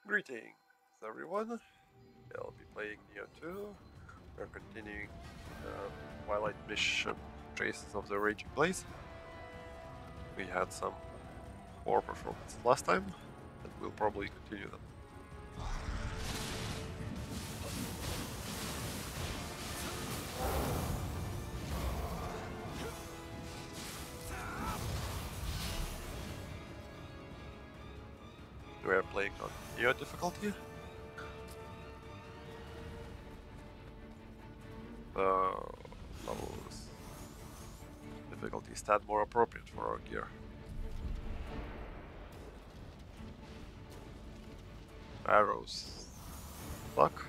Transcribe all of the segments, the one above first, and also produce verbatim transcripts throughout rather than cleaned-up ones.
Greetings everyone, I'll be playing Nioh two. We're continuing uh, Twilight mission Traces of the Raging Blaze. We had some poor performances last time, and we'll probably continue them. We are playing on Nioh difficulty. The levels difficulty stat more appropriate for our gear. Arrows luck.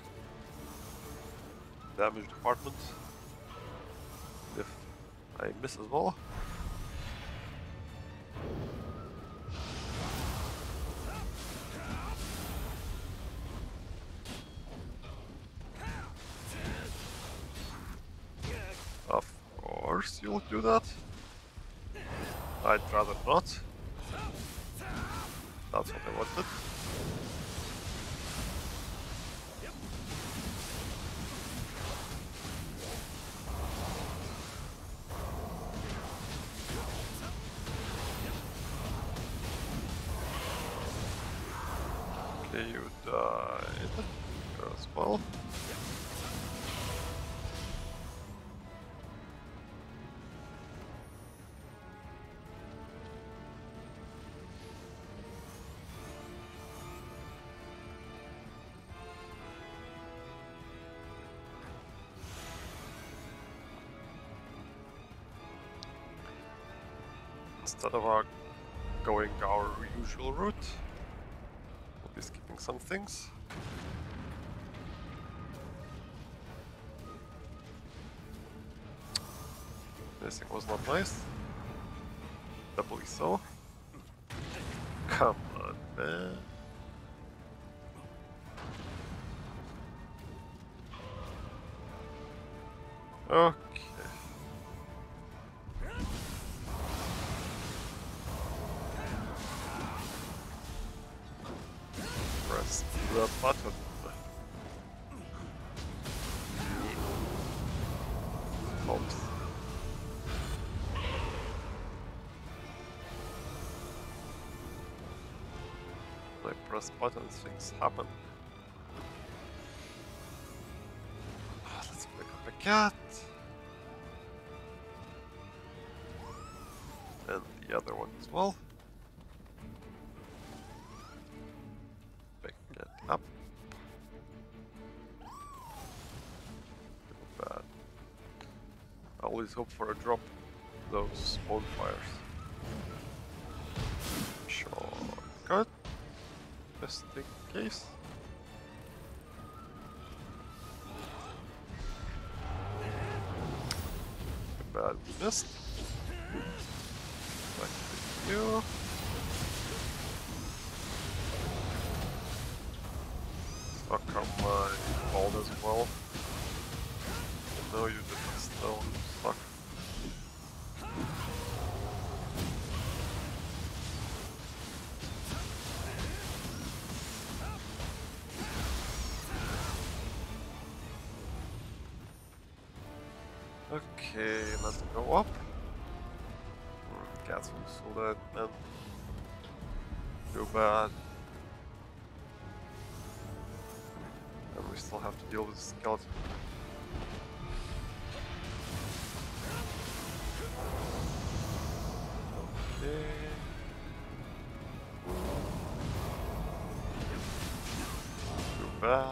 Damage department. If I miss as well. Of course you'll do that. I'd rather not. That's what I wanted. Okay, you died here as well. Instead of our going our usual route, we'll be skipping some things. Missing was not nice. Doubly so. Come on, man. Okay. Press the button. Oops. When I press buttons, things happen. Let's pick up a cat. And the other one as well. Pick it up. Too bad. I always hope for a drop those bonfires. Shortcut. Just in case. Too bad we missed. Back to you. Stuck on my bald as well. No, you didn't still stuck. Okay, let's go up. Cats will so that man. Too bad. And we still have to deal with the skeleton. Okay. Too bad.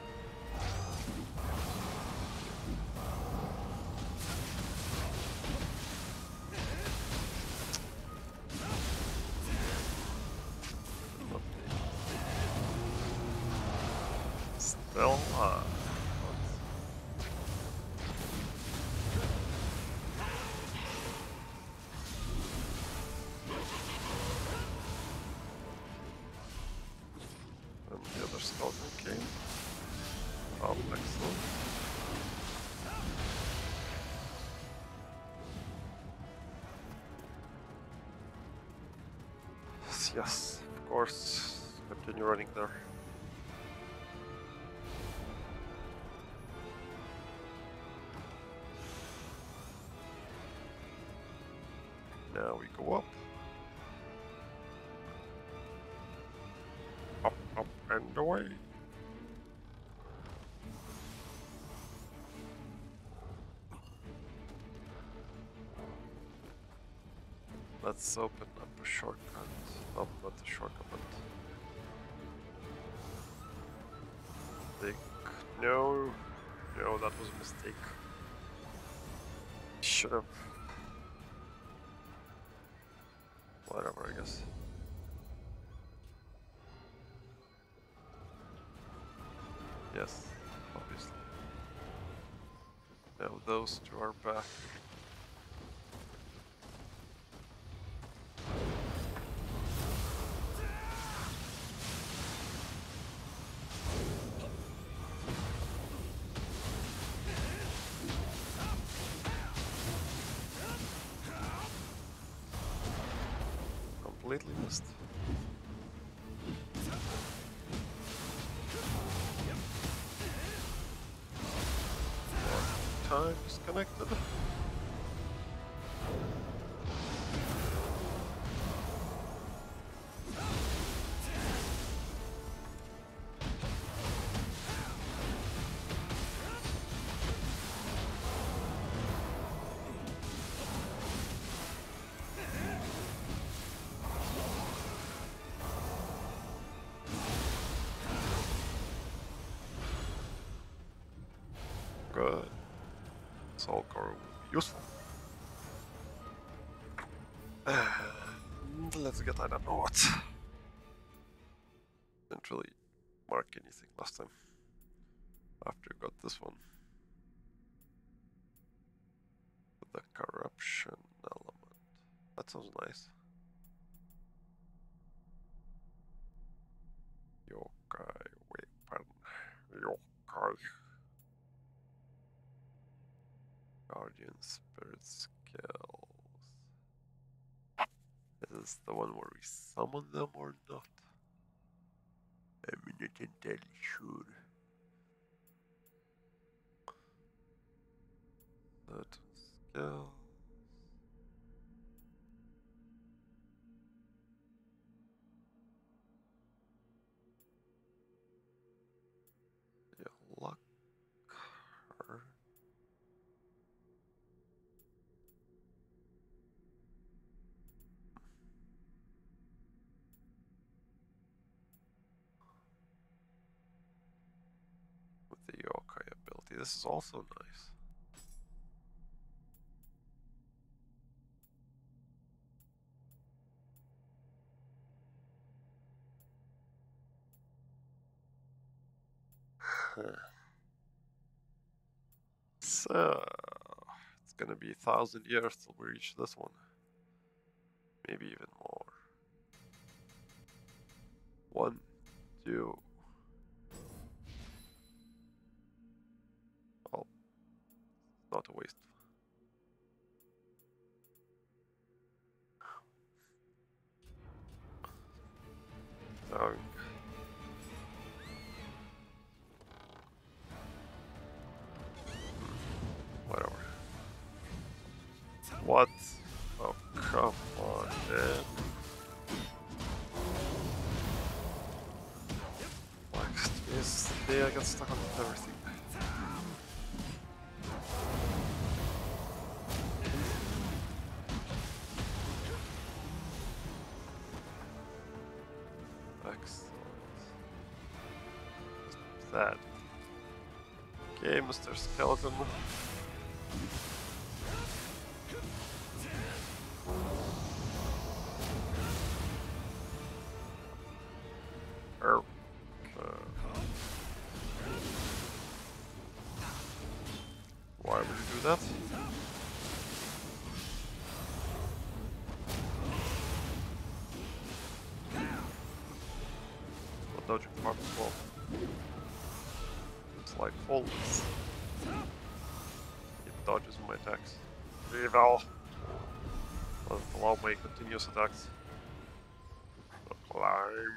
Still, uh, and the other skeleton came. Oh, excellent. Yes, of course. Continue running there. we go up. Up, up, and away. Let's open up a shortcut. Oh, not a shortcut, but... Think... No, no, that was a mistake. Should have... Whatever, I guess. Yes, obviously. Now those two are back. Completely missed. Time disconnected. Good. Soul core will be useful. And let's get I don't know what. Didn't really mark anything last time. After you got this one. The corruption element. That sounds nice. Yokai, wait, pardon. Yokai. Guardian Spirit Skills. Is this the one where we summon them or not? I'm not entirely sure. Certain skills. Yeah, luck. Her. With the yokai ability. This is also nice. So it's gonna be a thousand years till we reach this one. Maybe even more. One, two. Oh, not a waste. So, whatever. What? Oh, come on, man. Like, yesterday I got stuck on everything. Excellent. That. Okay, Mister Skeleton. Er, uh, why would you do that? Not dodging part as well. It's like always. It dodges my attacks. Evil! Doesn't allow my continuous attacks. Climb.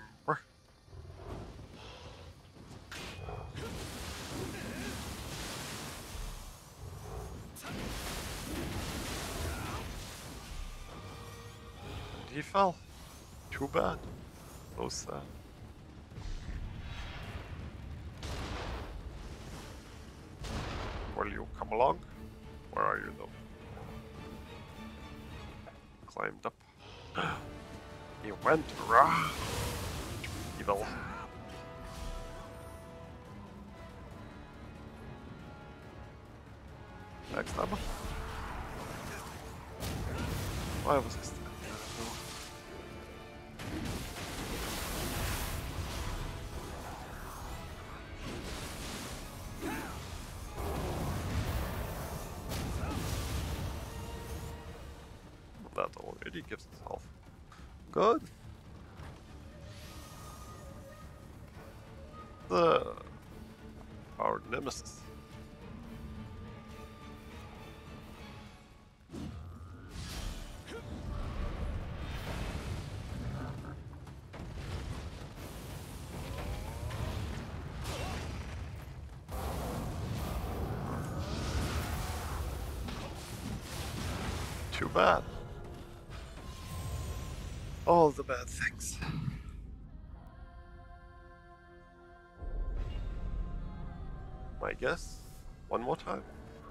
he fell. Too bad. So sad. Will you come along? Where are you though? Climbed up. He went raw. Evil. Backstab. Why was I standing there? That already gives us health. Good. The our nemesis. Too bad. All the bad things. I guess. One more time.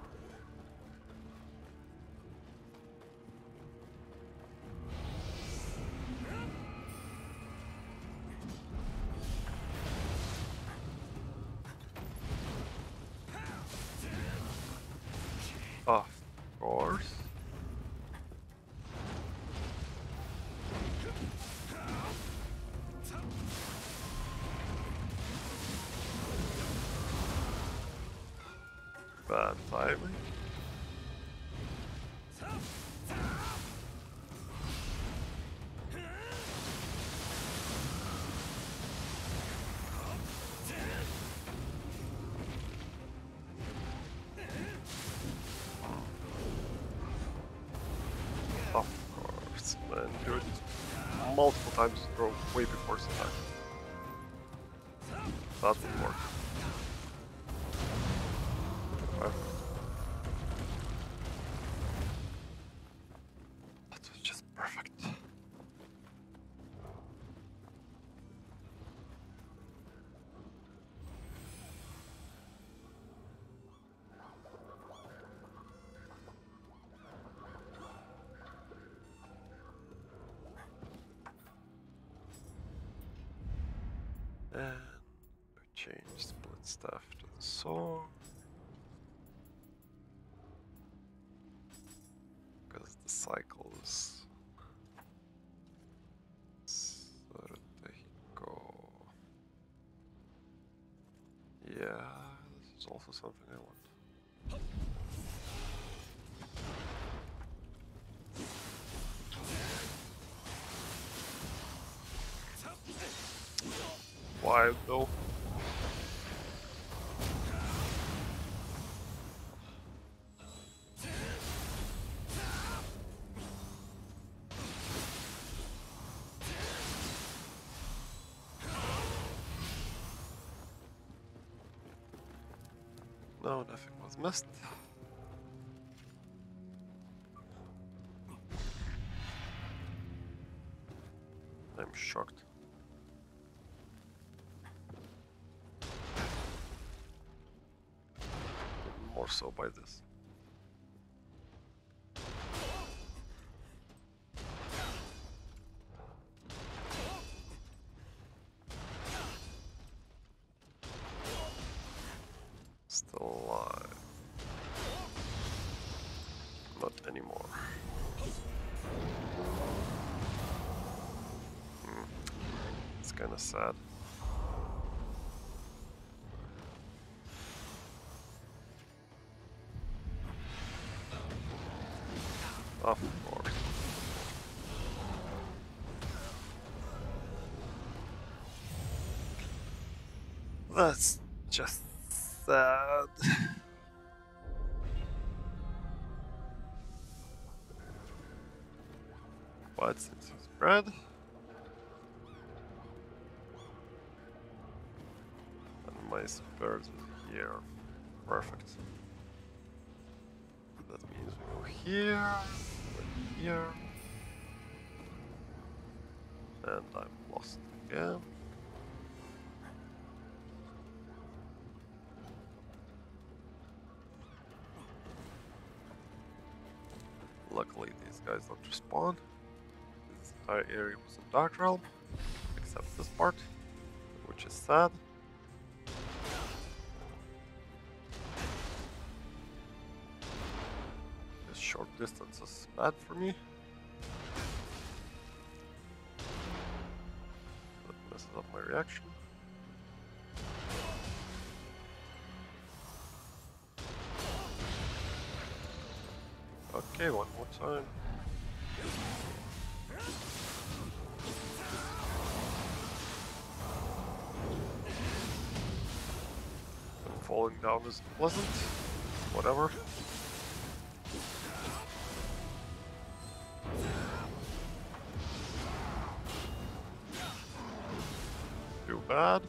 Of course. Bad timing. Of course, man. Do it multiple times, throw way before some time. That would work. Okay. That was just perfect. And we change split staff to the sword. Because the cycle is go. Yeah, this is also something I want. Why though? No, nothing was missed. I'm shocked. More so by this. Still alive. Not anymore. Hmm. It's kinda sad. Of course. That's just sad. But since he's red, and my spares is here. Perfect. That means we go here, here. And I'm lost again. Luckily these guys don't respawn. This entire area was in Dark Realm, except this part, which is sad. This short distance is bad for me. That messes up my reaction. Okay, one more time. And falling down is pleasant. Whatever. Too bad.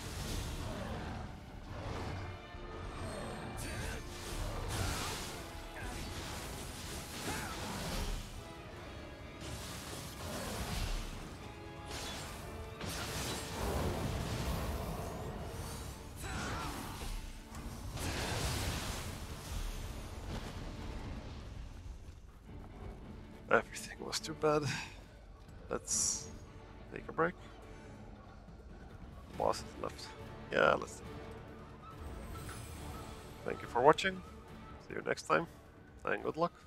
Everything was too bad. Let's take a break. Boss is left. Yeah, let's see. Thank you for watching. See you next time, and good luck.